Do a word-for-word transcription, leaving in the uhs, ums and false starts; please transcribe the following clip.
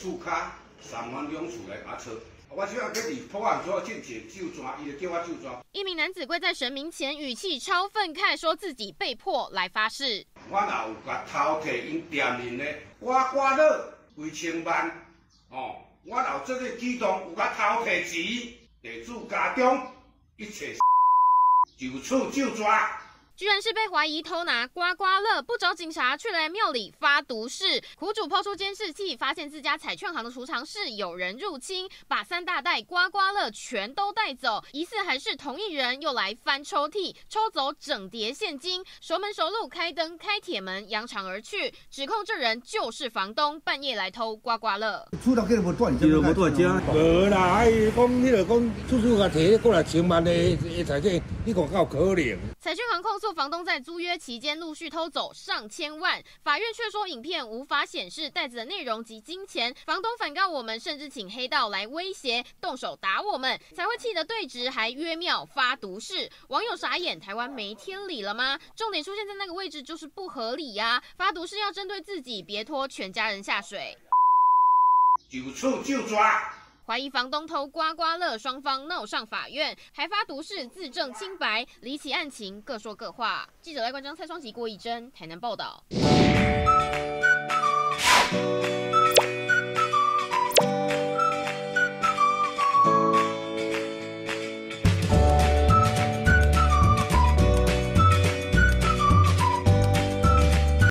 厝卡三万两厝来甲抄。 我即下去伫破案所进行救抓，伊就叫我救抓。 一名男子跪在神明前，语气超愤慨，说自己被迫来发誓。 我若有甲偷摕因店面的刮刮乐几千万，哦，我若有做个举动，有甲偷摕钱，地主家中一切就处就抓。 居然是被怀疑偷拿刮刮乐，不找警察却来庙里发毒誓。苦主抛出监视器，发现自家彩券行的储藏室有人入侵，把三大袋刮刮乐全都带走。疑似还是同一人，又来翻抽屉，抽走整叠现金，熟门熟路，开灯开铁门，扬长而去。指控这人就是房东，半夜来偷刮刮乐。 厝头计都无断， 伊都无断正。 无啦，啊伊讲，迄个讲，处处甲摕过来千万的的彩券，你讲够可能？ 彩券行控诉房东在租约期间陆续偷走上千万，法院却说影片无法显示袋子的内容及金钱。房东反告我们，甚至请黑道来威胁，动手打我们，才会气得对质，还约庙发毒誓。网友傻眼，台湾没天理了吗？重点出现在那个位置就是不合理呀、啊！发毒誓要针对自己，别拖全家人下水。 就处就抓。 怀疑房东偷刮刮乐，双方闹上法院，还发毒誓自证清白，离奇案情各说各话。记者赖冠章、蔡双吉、郭以真台南报道。